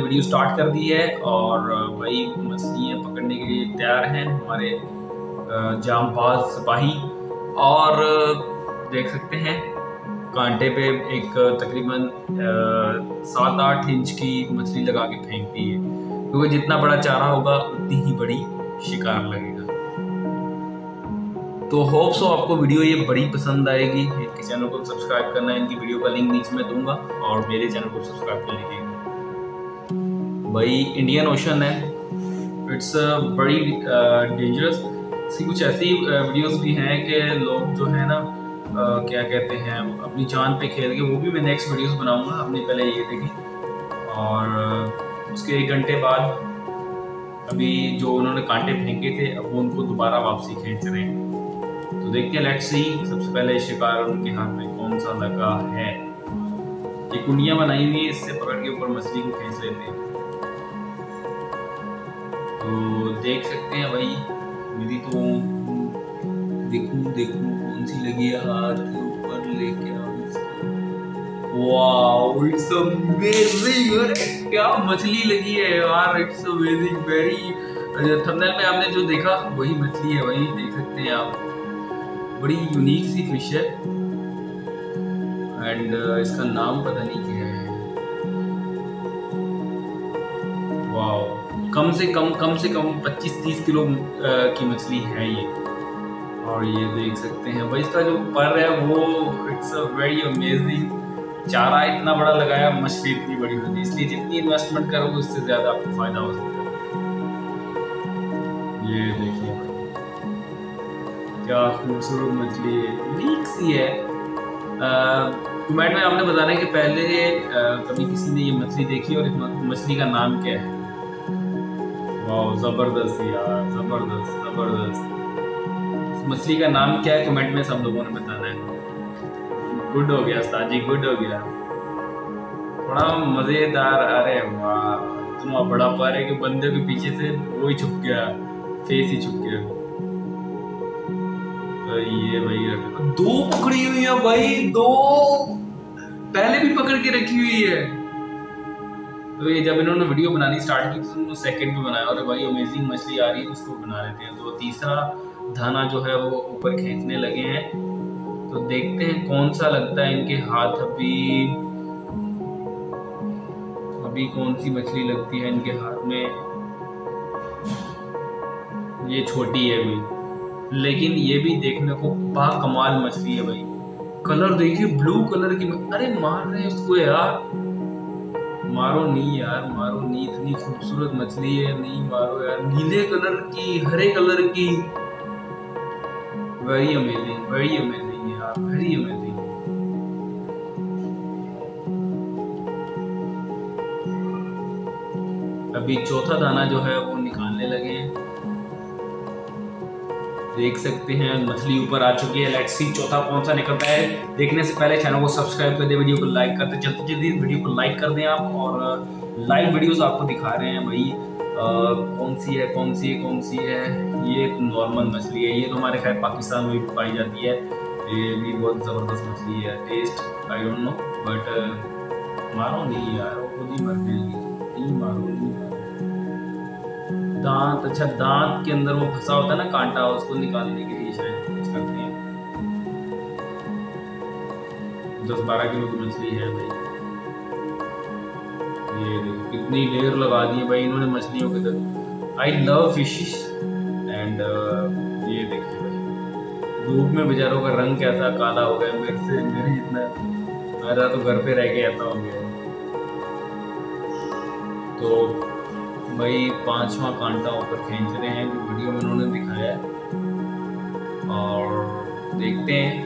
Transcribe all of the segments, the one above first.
Video start कर दी है और भाई मछलियाँ पकड़ने के लिए तैयार हैं हमारे जांबाज सिपाही। और देख सकते हैं कांटे पे एक तकरीबन 7-8 इंच की मछली लगा के फेंकती है, क्योंकि जितना बड़ा चारा होगा उतनी ही बड़ी शिकार लगेगा। तो होप सो आपको वीडियो ये बड़ी पसंद आएगी। इनके चैनल को सब्सक्राइब करना है, इनकी वीडियो का लिंक नीचे में दूंगा और मेरे चैनल को सब्सक्राइब कर लीजिएगा। भाई इंडियन ओशन है, इट्स बड़ी डेंजरस। कुछ ऐसी वीडियोस भी हैं कि लोग जो है ना क्या कहते हैं अपनी जान पे खेल के, वो भी मैं नेक्स्ट वीडियोस बनाऊंगा। आपने पहले ये देखी और उसके 1 घंटे बाद अभी जो उन्होंने कांटे फेंके थे अब वो उनको दोबारा वापसी खींच रहे हैं। तो देखते हैं, लेट्स सी। सबसे पहले शिकार उनके हाथ में कौन सा लगा है। ये कुंडियां बनाई हुई है, इससे पकड़ के ऊपर मछली को खींच लेते हैं। तो देख सकते हैं भाई, मेरी तो देखूं कौन सी लगी है हाथ के ऊपर लेके आओ इसको। Wow, it's amazing. अरे क्या मछली लगी है यार, इट्स अमेजिंग वेरी। थंबनेल में आपने जो देखा वही मछली है, वही देख सकते हैं आप। बड़ी यूनिक सी फिश है एंड इसका नाम पता नहीं क्या है। वाओ, कम से कम 25-30 किलो की मछली है ये। और ये देख सकते हैं भाई, इसका जो पर है वो इट्स अ वेरी अमेजिंग। चारा इतना बड़ा लगाया, मछली इतनी बड़ी होती है, इसलिए जितनी इन्वेस्टमेंट करोगे उससे ज्यादा आपको फायदा हो सकता है। ये देखिए भाई, क्या खूबसूरत मछली है, यूनिक सी है। कमेंट में आपने बताना है कि पहले कभी किसी ने ये मछली देखी और इस मछली का नाम क्या है। वाह, जबरदस्त यार, जबरदस्त। इस मछली का नाम क्या है कमेंट में सब लोगों ने बताना है। गुड हो गया उस्ताद जी, गुड हो गया, बड़ा मजेदार। अरे वाह, इतना बड़ा पर है कि बंदे के पीछे से वो ही छुप गया, फेस ही छुप गया। ये भाई 2 पकड़ी हुई है भाई, 2 पहले भी पकड़ के रखी हुई है। तो ये जब इन्होंने वीडियो बनानी स्टार्ट की तो सेकंड पे बनाया, और भाई अमेजिंग मछली आ रही है, उसको बना लेते हैं। तो तीसरा दाना जो है वो ऊपर खींचने लगे हैं। तो देखते हैं कौन सा लगता है इनके हाथ। अभी कौन सी मछली लगती है इनके हाथ में। ये छोटी है अभी, लेकिन ये भी देखने को बाकमाल मछली है भाई। कलर देखिए, ब्लू कलर की। अरे मार रहे हैं उसको यार, मारो नहीं यार, मारो नहीं, इतनी खूबसूरत मछली है, नहीं मारो यार। नीले कलर की, हरे कलर की, वेरी अमेजिंग यार, वेरी अमेजिंग। अभी चौथा दाना जो है वो निकालने लगे हैं। देख सकते हैं मछली ऊपर आ चुकी है। लेट्स सी चौथा कौन सा निकलता है। देखने से पहले चैनल को सब्सक्राइब कर दे, वीडियो को लाइक करते जल्दी वीडियो को लाइक कर दें आप। और लाइव वीडियोस आपको दिखा रहे हैं भाई। कौन सी है। ये नॉर्मल मछली है, ये तो हमारे खैर पाकिस्तान में भी पाई जाती है। ये भी बहुत ज़बरदस्त मछली है, taste I don't know, but मारो नहीं यार, वो खुद ही मर जाएगी। नहीं मारो। दांत, अच्छा दांत के अंदर वो फंसा होता है ना कांटा, उसको निकालने के लिए शायद कुछ करते हैं। 10-12 किलो की मछली है भाई। ये देखो कितनी ढेर लगा दी है भाई इन्होंने मछलियों के अंदर। आई लव फिशिश एंड ये देखिए भाई, धूप में बेचारों का रंग कैसा काला हो गया, मेरे जितना। मेरा तो घर पे रह के ऐसा हो गया। तो भाई 5वां कांटा ऊपर खींच रहे हैं, जो वीडियो में उन्होंने दिखाया है। और देखते हैं,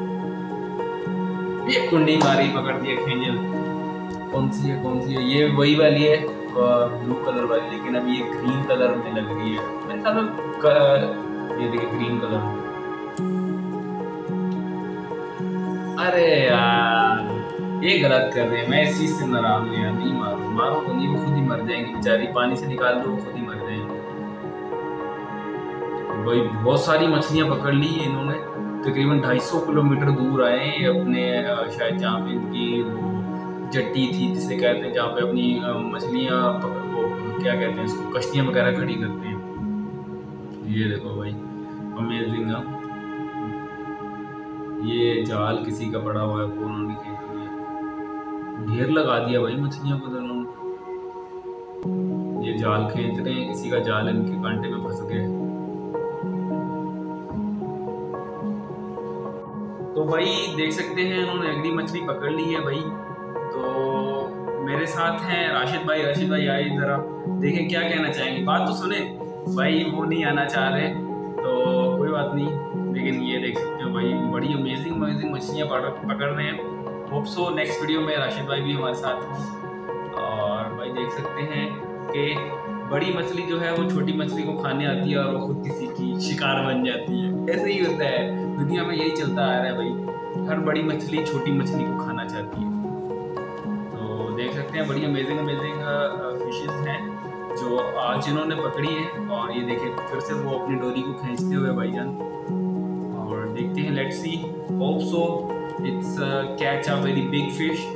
ये कुंडी मारी, पकड़ दिया खींचल। कौन सी है। ये वही वाली है, ब्लू कलर वाली, लेकिन अब ये ग्रीन कलर में लग रही है मेरे ख्याल में। ये देखिए ग्रीन कलर में। अरे यार, ये गलत कर रहे हैं, मैं इस चीज से नाराज हूँ यार। नहीं मारो तो नहीं, वो खुद ही मर जाएंगी बेचारी। पानी से निकाल दो, वो खुद ही मर जाएंगी भाई। बहुत सारी मछलियां पकड़ ली है इन्होंने, तकरीबन 250 किलोमीटर दूर आए अपने शायद जहाँ पे इनकी जट्टी थी जिसे कहते हैं, जहाँ पे अपनी मछलियाँ वो क्या कहते हैं इसको, कश्तियाँ वगैरह खड़ी करते हैं। ये देखो भाई अमेजिंग है। ये जाल किसी का पड़ा हुआ है, वो उन्होंने खींच लिया, ढेर लगा दिया भाई मछलियों को दोनों। ये जाल खींच रहे हैं, किसी का जाल इनके कांटे में फंस गया। तो भाई देख सकते हैं इन्होंने अगली मछली पकड़ ली है भाई। तो मेरे साथ हैं राशिद भाई। राशिद भाई आइए जरा देखें क्या कहना चाहेंगे, बात तो सुने। भाई वो नहीं आना चाह रहे तो कोई बात नहीं, लेकिन ये देख सकते हो भाई बड़ी अमेजिंग मछलियाँ पकड़ रहे हैं। होप सो नेक्स्ट वीडियो में राशिद भाई भी हमारे साथ हों। और भाई देख सकते हैं कि बड़ी मछली जो है वो छोटी मछली को खाने आती है और वो खुद किसी की शिकार बन जाती है। ऐसे ही होता है दुनिया में, यही चलता आ रहा है भाई। हर बड़ी मछली छोटी मछली को खाना चाहती है। तो देख सकते हैं बड़ी अमेजिंग फिशेस हैं जो आज इन्होंने पकड़ी है। और ये देखिए फिर से वो अपनी डोरी को खींचते हुए भाईजान। और देखते हैं, let's see, hope so it's catch a very big fish.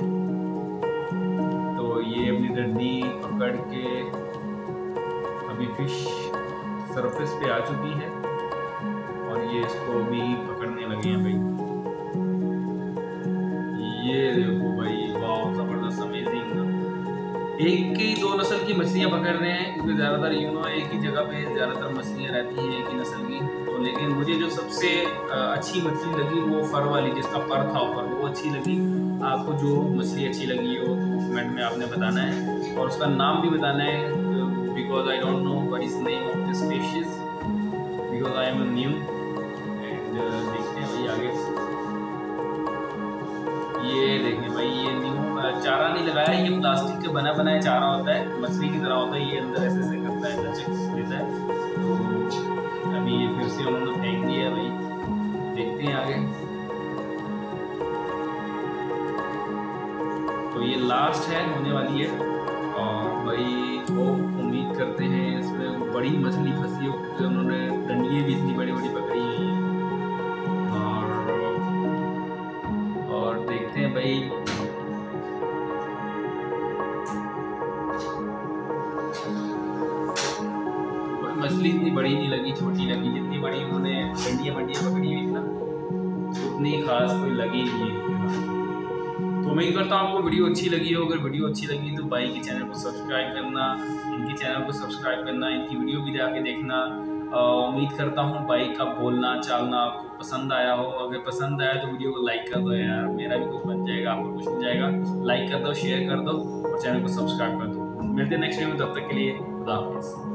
तो ये अपनी डंडी पकड़ के अभी फिश सरफेस पे आ चुकी है और ये इसको भी पकड़ने लगे हैं भाई। ये देखो भाई, वाह जबरदस्त अमेजिंग। एक ही दो नस्ल की मछलियां पकड़ रहे हैं क्योंकि ज़्यादातर एक ही जगह पे ज़्यादातर मछलियां रहती हैं एक ही नस्ल की। तो लेकिन मुझे जो सबसे अच्छी मछली लगी वो फर वाली, जिसका पर था ऊपर, वो अच्छी लगी। आपको जो मछली अच्छी लगी हो कमेंट में आपने बताना है और उसका नाम भी बताना है, because I don't know what is the name of this species because I am new and देखते हैं भाई आगे। ये देखें भाई, ये न्यू चारा नहीं लगाया, ये प्लास्टिक के बना बनाया चारा होता है, मछली की तरह होता है। ये अंदर ऐसे ऐसे करता है, लचक देता है। तो अभी ये फिर से उन्होंने फेंक दिया है भाई, देखते हैं आगे। तो ये लास्ट है, होने वाली है। और भाई वो उम्मीद करते हैं इसमें बड़ी मछली फंसी हो क्योंकि उन्होंने डंडियाँ भी इतनी बड़ी बड़ी पकड़ी हुई हैं। और देखते हैं भाई, मछली इतनी बड़ी नहीं लगी, छोटी लगी। जितनी बड़ी उन्होंने डंडियाँ पकड़ी हुई थी ना, उतनी खास कोई लगी नहीं है। तो उम्मीद करता हूँ आपको वीडियो अच्छी लगी हो। अगर वीडियो अच्छी लगी तो भाई के चैनल को सब्सक्राइब करना, इनके चैनल को सब्सक्राइब करना, इनकी वीडियो भी जाके देखना। उम्मीद करता हूँ भाई का बोलना चालना आपको पसंद आया हो। अगर पसंद आया तो वीडियो को लाइक कर दो यार, मेरा भी कुछ बन जाएगा, आपको कुछ मिल जाएगा। लाइक कर दो, शेयर कर दो और चैनल को सब्सक्राइब कर दो। मिलते हैं नेक्स्ट वीडियो में, तब तक के लिए खुदा हाफिज़।